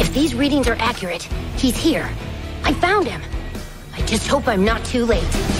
If these readings are accurate, he's here. I found him. I just hope I'm not too late.